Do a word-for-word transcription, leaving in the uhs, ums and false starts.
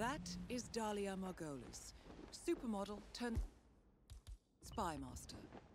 That is Dalia Margolis, supermodel turned spy master.